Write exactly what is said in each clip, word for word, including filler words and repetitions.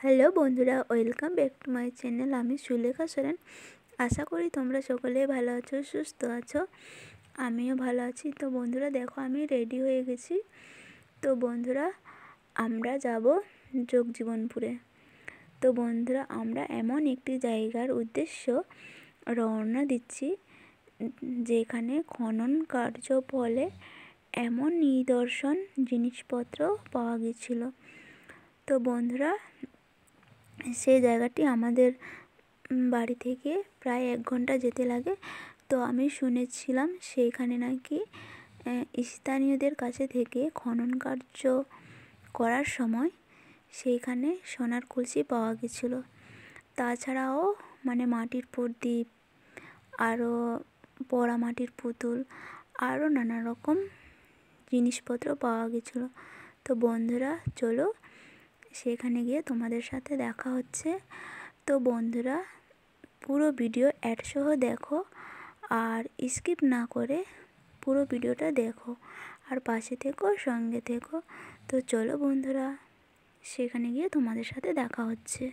Hello বন্ধুরা, welcome back to my channel. আমি sulekhasoren। আশা করি তোমরা সকলেই ভালো আছো, সুস্থ আছো। আমিও ভালো আছি। তো বন্ধুরা দেখো, আমি রেডি হয়ে গেছি। তো বন্ধুরা আমরা যাব জগজীবনপুরে। তো বন্ধুরা আমরা এমন একটি জায়গার উদ্দেশ্য রওনা দিচ্ছি যেখানে খনন কার্য ফলে এমন নিদর্শন জিনিসপত্র পাওয়া গেছিল। তো বন্ধুরা সেই জায়গাটি আমাদের বাড়ি থেকে প্রায় এক ঘন্টা যেতে লাগে। তো আমি শুনেছিলাম সেইখানে নাকি স্থানীয়দের কাছে থেকে খনন কার্য করার সময় সেইখানে সোনার কলসি পাওয়া গেছিলো। তাছাড়াও মানে মাটির প্রদীপ, আরও পোড়া মাটির পুতুল, আরও নানা রকম জিনিসপত্র পাওয়া গেছিলো। তো বন্ধুরা চলো সেখানে গিয়ে তোমাদের সাথে দেখা হচ্ছে। তো বন্ধুরা পুরো ভিডিও অ্যাড সহ দেখো আর স্কিপ না করে পুরো ভিডিওটা দেখো আর পাশে থেকো, সঙ্গে থেকো। তো চলো বন্ধুরা সেখানে গিয়ে তোমাদের সাথে দেখা হচ্ছে।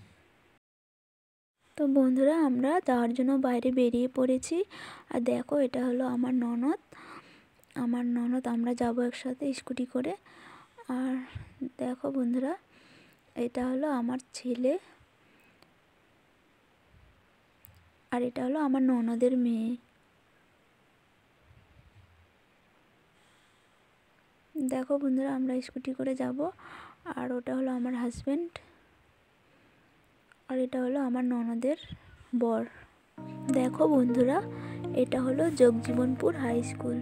তো বন্ধুরা আমরা যাওয়ার জন্য বাইরে বেরিয়ে পড়েছি। আর দেখো এটা হলো আমার ননদ আমার ননদ আমরা যাব একসাথে স্কুটি করে। আর দেখো বন্ধুরা এটা হলো আমার ছেলে, আর এটা হলো আমার ননদের মেয়ে। দেখো বন্ধুরা আমরা স্কুটি করে যাব, আর ওটা হলো আমার হাজব্যান্ড, আর এটা হলো আমার ননদের বর। দেখো বন্ধুরা এটা হলো জগজীবনপুর হাই স্কুল।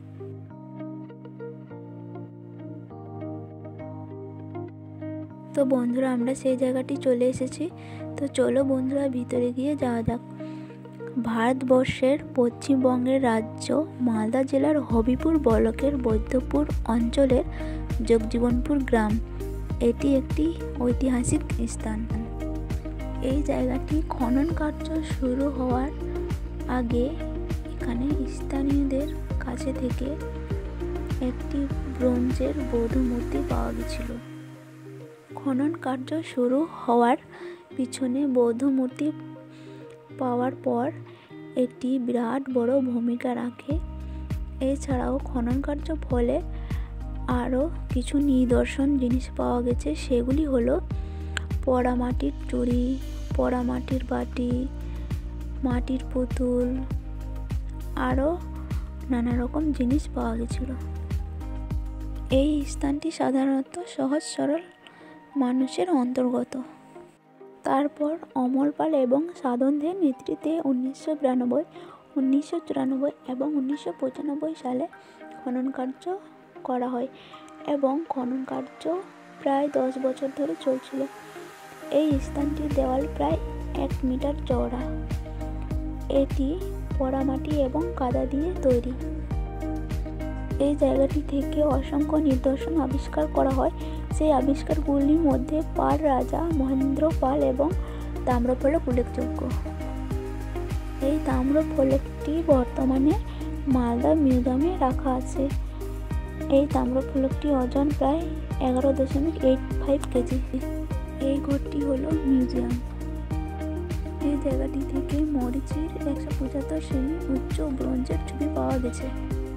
তো বন্ধুরা আমরা সেই জায়গাটি চলে এসেছি। তো চলো বন্ধুরা ভিতরে গিয়ে যাওয়া যাক। ভারতবর্ষের পশ্চিমবঙ্গের রাজ্য মালদা জেলার হবিপুর ব্লকের বৈদ্যপুর অঞ্চলের জগজীবনপুর গ্রাম এটি একটি ঐতিহাসিক স্থান। এই জায়গাটি খনন কার্য শুরু হওয়ার আগে এখানে স্থানীয়দের কাছে থেকে একটি ব্রোঞ্জের বৌদ্ধ মূর্তি পাওয়া গেছিল। খনন কার্য শুরু হওয়ার পিছনে বৌদ্ধ মূর্তি পাওয়ার পর একটি বিরাট বড় ভূমিকা রাখে। এছাড়াও খনন কার্য ফলে আরও কিছু নিদর্শন জিনিস পাওয়া গেছে। সেগুলি হলো পোড়া মাটির চুড়ি, পোড়া মাটির বাটি, মাটির পুতুল, আরও নানা রকম জিনিস পাওয়া গেছিল। এই স্থানটি সাধারণত সহজ সরল মানুষের অন্তর্গত। তারপর অমল পাল এবং সাধনদের নেতৃত্বে উনিশশো বিরানব্বই উনিশশো চুরানব্বই এবং উনিশশো পঁচানব্বই সালে খনন কার্য করা হয় এবং খনন কার্য প্রায় দশ বছর ধরে চলছিল। এই স্থানটির দেওয়াল প্রায় এক মিটার চওড়া। এটি পোড়ামাটি এবং কাদা দিয়ে তৈরি। এই জায়গাটি থেকে অসংখ্য নিদর্শন আবিষ্কার করা হয়। সেই আবিষ্কারগুলির মধ্যে পাল রাজা মহেন্দ্র পাল এবং তাম্রফলক উল্লেখযোগ্য। এই তাম্রফলকটি বর্তমানে মালদা মিউজিয়ামে রাখা আছে। এই তাম্রফলকটি ওজন প্রায় এগারো দশমিক এইট ফাইভ কেজি। এই ঘরটি হলো মিউজিয়াম। এই জায়গাটি থেকে মরিচির একশো পঁচাত্তর সেমি উচ্চ ব্রোঞ্জের ছবি পাওয়া গেছে।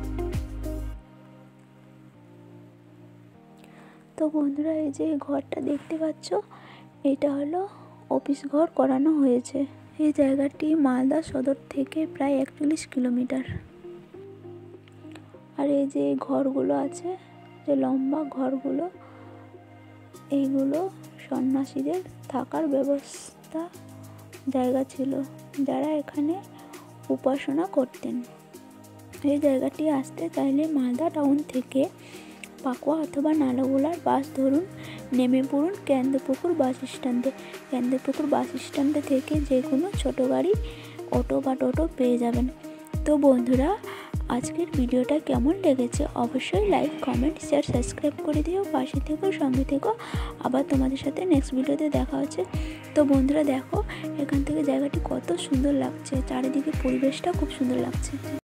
তো বন্ধুরা এই যে ঘরটা দেখতে পাচ্ছ এটা হলো অফিস ঘর করানো হয়েছে। এই জায়গাটি মালদা সদর থেকে প্রায় একচল্লিশ কিলোমিটার। আর এই যে ঘরগুলো আছে, যে লম্বা ঘরগুলো, এইগুলো সন্ন্যাসীদের থাকার ব্যবস্থা জায়গা ছিল, যারা এখানে উপাসনা করতেন। এই জায়গাটি আসতে চাইলে মালদা টাউন থেকে পাকুয়া অথবা নালাগোলার বাস ধরুন, নেমে পড়ুন কেন্দ্রপুকুর বাস স্ট্যান্ডে। কেন্দ্রপুকুর বাস স্ট্যান্ডে থেকে যে কোনো ছোটো গাড়ি, অটো বা টোটো পেয়ে যাবেন। তো বন্ধুরা আজকের ভিডিওটা কেমন লেগেছে অবশ্যই লাইক, কমেন্ট, শেয়ার, সাবস্ক্রাইব করে দিও। পাশে থেকো, সঙ্গে থেকো। আবার তোমাদের সাথে নেক্সট ভিডিওতে দেখা হচ্ছে। তো বন্ধুরা দেখো এখান থেকে জায়গাটি কত সুন্দর লাগছে, চারিদিকে পরিবেশটা খুব সুন্দর লাগছে।